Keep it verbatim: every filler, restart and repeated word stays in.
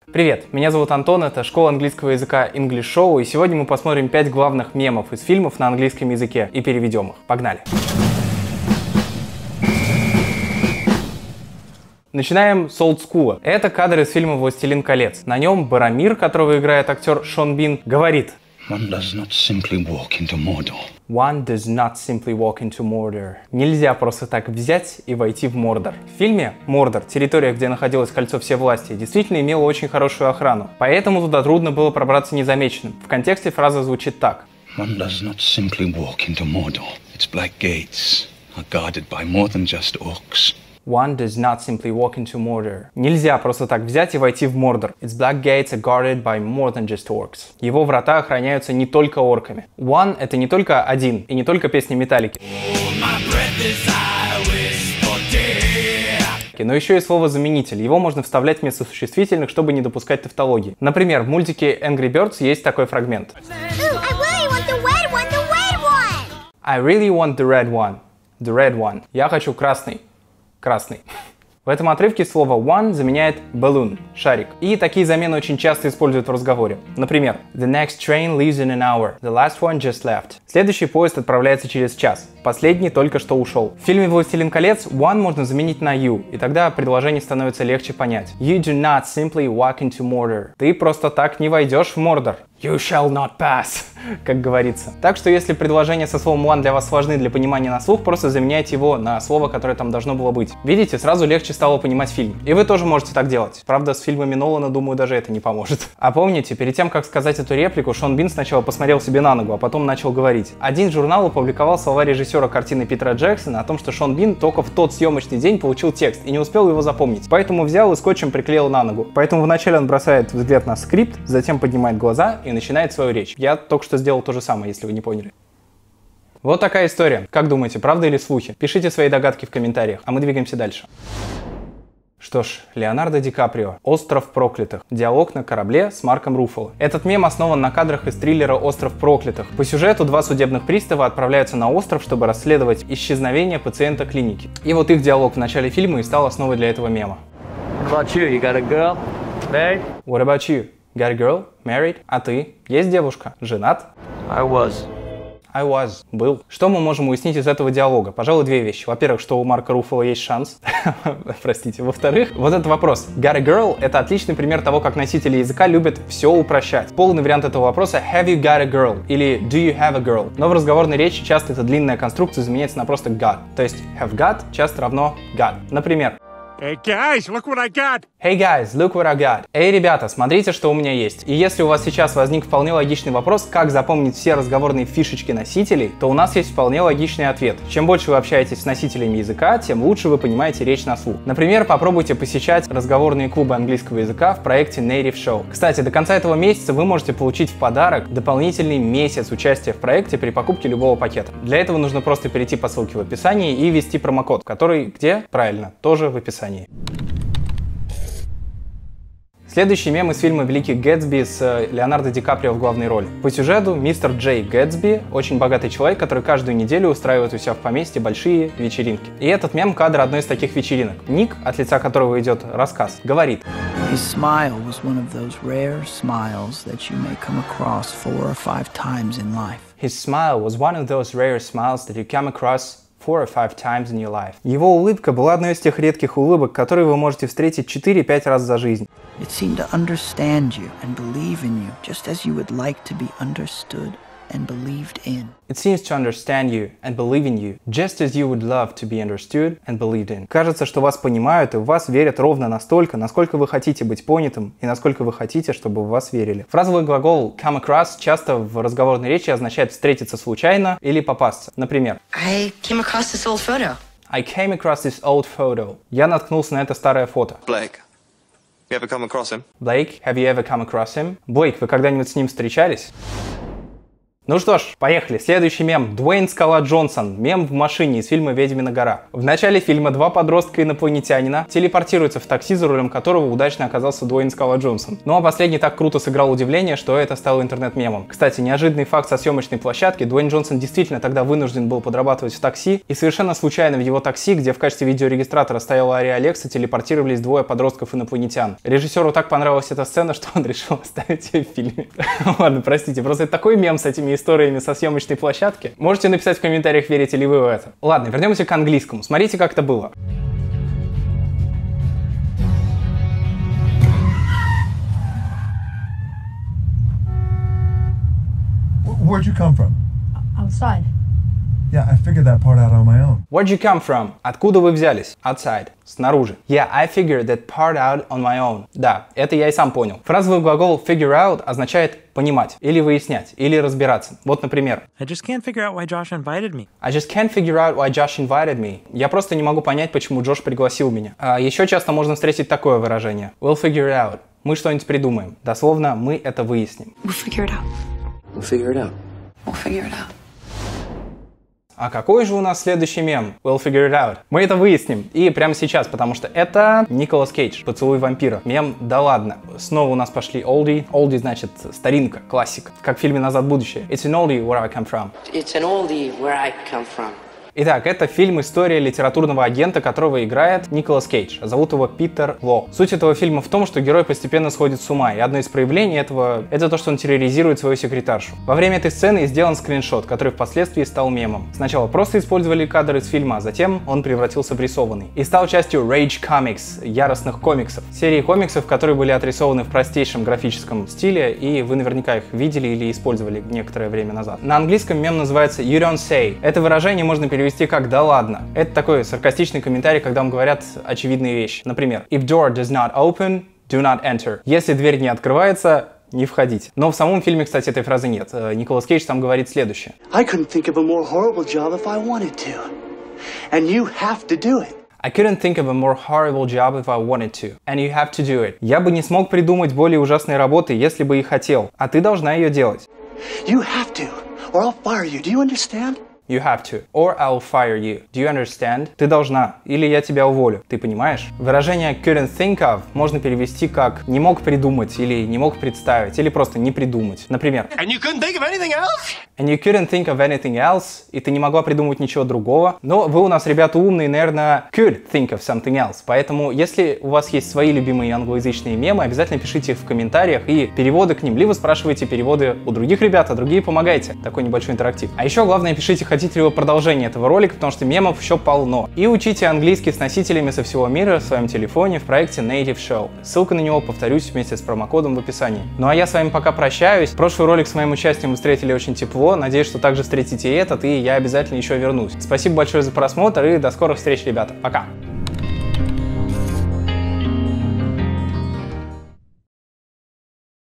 Привет, меня зовут Антон, это школа английского языка English Show, и сегодня мы посмотрим пять главных мемов из фильмов на английском языке и переведем их. Погнали! Начинаем с олдскула. Это кадр из фильма «Властелин колец». На нем Барамир, которого играет актер Шон Бин, говорит: One does not simply walk into Mordor. One does not simply walk into Mordor. Нельзя просто так взять и войти в Мордор. В фильме Мордор, территория, где находилось кольцо всевластия, действительно имела очень хорошую охрану. Поэтому туда трудно было пробраться незамеченным. В контексте фраза звучит так. One does not simply walk into Mordor. Its black gates are guarded by more than just orcs. One does not simply walk into Mordor. Нельзя просто так взять и войти в Мордор. Its black gates are guarded by more than just orcs. Его врата охраняются не только орками. One — это не только один, и не только песни Металлики, но еще и слово-заменитель. Его можно вставлять вместо существительных, чтобы не допускать тавтологии. Например, в мультике Angry Birds есть такой фрагмент. I really want the red one. The red one. Я хочу красный. Красный. В этом отрывке слово one заменяет balloon, шарик. И такие замены очень часто используют в разговоре. Например, The next train leaves in an hour. The last one just left. Следующий поезд отправляется через час. Последний только что ушел. В фильме «Властелин колец» one можно заменить на you, и тогда предложение становится легче понять. You do not simply walk into Mordor. Ты просто так не войдешь в Мордор. You shall not pass, как говорится. Так что если предложения со словом one для вас сложны для понимания на слух, просто заменяйте его на слово, которое там должно было быть. Видите, сразу легче стало понимать фильм. И вы тоже можете так делать. Правда, с фильмами Нолана, думаю, даже это не поможет. А помните, перед тем, как сказать эту реплику, Шон Бин сначала посмотрел себе на ногу, а потом начал говорить. Один журнал опубликовал слова режиссера картины Питера Джексона о том, что Шон Бин только в тот съемочный день получил текст и не успел его запомнить. Поэтому взял и скотчем приклеил на ногу. Поэтому вначале он бросает взгляд на скрипт, затем поднимает глаза и начинает свою речь. Я только что сделал то же самое, если вы не поняли. Вот такая история. Как думаете, правда или слухи? Пишите свои догадки в комментариях, а мы двигаемся дальше. Что ж, Леонардо Ди Каприо. «Остров проклятых». Диалог на корабле с Марком Руффало. Этот мем основан на кадрах из триллера «Остров проклятых». По сюжету два судебных пристава отправляются на остров, чтобы расследовать исчезновение пациента клиники. И вот их диалог в начале фильма и стал основой для этого мема. What about you? You got a girl? Married? What about you? Got a girl? Married? А ты? Есть девушка? Женат? I was. I was. Был. Что мы можем уяснить из этого диалога? Пожалуй, две вещи. Во-первых, что у Марка Руффало есть шанс. Простите. Во-вторых, вот этот вопрос. Got a girl — это отличный пример того, как носители языка любят все упрощать. Полный вариант этого вопроса — have you got a girl? Или do you have a girl? Но в разговорной речи часто эта длинная конструкция заменяется на просто got. То есть have got часто равно got. Например, Hey guys, look what I got! Hey guys, look what I got. Эй, ребята, смотрите, что у меня есть. И если у вас сейчас возник вполне логичный вопрос, как запомнить все разговорные фишечки носителей, то у нас есть вполне логичный ответ. Чем больше вы общаетесь с носителями языка, тем лучше вы понимаете речь на слух. Например, попробуйте посещать разговорные клубы английского языка в проекте Native Show. Кстати, до конца этого месяца вы можете получить в подарок дополнительный месяц участия в проекте при покупке любого пакета. Для этого нужно просто перейти по ссылке в описании и ввести промокод, который где? Правильно, тоже в описании. Следующий мем из фильма «Великий Гэтсби» с Леонардо Ди Каприо в главной роли. По сюжету мистер Джей Гэтсби — очень богатый человек, который каждую неделю устраивает у себя в поместье большие вечеринки. И этот мем — кадр одной из таких вечеринок. Ник, от лица которого идет рассказ, говорит: His smile was one of those rare smiles that you may come across four or five times in life. His smile was one of those rare smiles that you come across four or five times in your life. Его улыбка была одной из тех редких улыбок, которые вы можете встретить четыре-пять раз за жизнь. It seemed to understand you and believe in you, just as you would like to be understood and believed in. It seems to understand you and believe in you, just as you would love to be understood and believed in. Кажется, что вас понимают и в вас верят ровно настолько, насколько вы хотите быть понятым и насколько вы хотите, чтобы в вас верили. Фразовой глагол come across часто в разговорной речи означает встретиться случайно или попасться. Например, I came across this old photo. I came across this old photo. Я наткнулся на это старое фото. Blake, you ever come across him? Blake, have you ever come across him? Блейк, вы когда-нибудь с ним встречались? Ну что ж, поехали. Следующий мем. Дуэйн Скала Джонсон. Мем в машине из фильма «Ведьмина гора». В начале фильма два подростка-инопланетянина телепортируются в такси, за рулем которого удачно оказался Дуэйн Скала Джонсон. Ну а последний так круто сыграл удивление, что это стало интернет-мемом. Кстати, неожиданный факт со съемочной площадки. Дуэйн Джонсон действительно тогда вынужден был подрабатывать в такси, и совершенно случайно в его такси, где в качестве видеорегистратора стояла Ария Алекса, телепортировались двое подростков-инопланетян. Режиссеру так понравилась эта сцена, что он решил оставить ее в фильме. Ладно, простите, просто это такой мем с этими историями со съемочной площадки. Можете написать в комментариях, верите ли вы в это. Ладно, вернемся к английскому. Смотрите, как это было. Where'd you come from? Outside. Yeah, I figured that part out on my own. Where'd you come from? Откуда вы взялись? Outside. Снаружи. Yeah, I figured that part out on my own. Да, это я и сам понял. Фразовой глагол figure out означает понимать, или выяснять, или разбираться. Вот, например. I just can't figure out why Josh invited me. I just can't figure out why Josh invited me. Я просто не могу понять, почему Джош пригласил меня. А еще часто можно встретить такое выражение. We'll figure it out. Мы что-нибудь придумаем. Дословно, мы это выясним. We'll figure it out. We'll figure it out. We'll figure it out. А какой же у нас следующий мем? We'll figure it out. Мы это выясним. И прямо сейчас, потому что это Николас Кейдж, «Поцелуй вампира». Мем «Да ладно». Снова у нас пошли олди. Олди значит старинка, классика. Как в фильме «Назад в будущее». It's an oldie where I come from. It's an oldie where I come from. Итак, это фильм «История литературного агента», которого играет Николас Кейдж. Зовут его Питер Ло. Суть этого фильма в том, что герой постепенно сходит с ума, и одно из проявлений этого — это то, что он терроризирует свою секретаршу. Во время этой сцены сделан скриншот, который впоследствии стал мемом. Сначала просто использовали кадр из фильма, а затем он превратился в рисованный. И стал частью Rage Comics, яростных комиксов. Серии комиксов, которые были отрисованы в простейшем графическом стиле, и вы наверняка их видели или использовали некоторое время назад. На английском мем называется You Don't Say. Это выражение можно перевести как «да ладно». Это такой саркастичный комментарий, когда вам говорят очевидные вещи. Например, If door does not open, do not enter. Если дверь не открывается, не входите. Но в самом фильме, кстати, этой фразы нет. Николас Кейдж там говорит следующее. I couldn't think of a more horrible job if I wanted to. And you have to do it. I couldn't think of a more horrible job if I wanted to. And you have to do it. Я бы не смог придумать более ужасной работы, если бы и хотел. А ты должна ее делать. You have to, or I'll fire you. Do you understand? You have to, or I'll fire you. Do you understand? Ты должна, или я тебя уволю. Ты понимаешь? Выражение couldn't think of можно перевести как не мог придумать, или не мог представить, или просто не придумать. Например, And you couldn't think of anything else? And you couldn't think of anything else, и ты не могла придумать ничего другого. Но вы у нас, ребята, умные, наверное, could think of something else. Поэтому, если у вас есть свои любимые англоязычные мемы, обязательно пишите их в комментариях и переводы к ним, либо спрашивайте переводы у других ребят, а другие помогайте. Такой небольшой интерактив. А еще главное, пишите, хотите ли вы продолжение этого ролика, потому что мемов еще полно. И учите английский с носителями со всего мира в своем телефоне в проекте Native Show. Ссылка на него, повторюсь, вместе с промокодом в описании. Ну а я с вами пока прощаюсь. Прошлый ролик с моим участием вы встретили очень тепло. Надеюсь, что также встретите и этот, и я обязательно еще вернусь. Спасибо большое за просмотр и до скорых встреч, ребята. Пока!